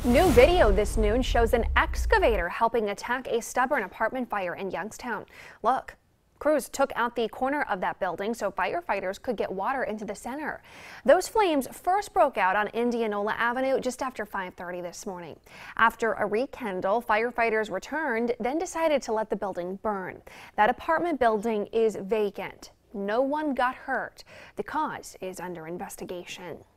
New video this noon shows an excavator helping attack a stubborn apartment fire in Youngstown. Look, crews took out the corner of that building so firefighters could get water into the center. Those flames first broke out on Indianola Avenue just after 5:30 this morning. After a rekindle, firefighters returned, then decided to let the building burn. That apartment building is vacant. No one got hurt. The cause is under investigation.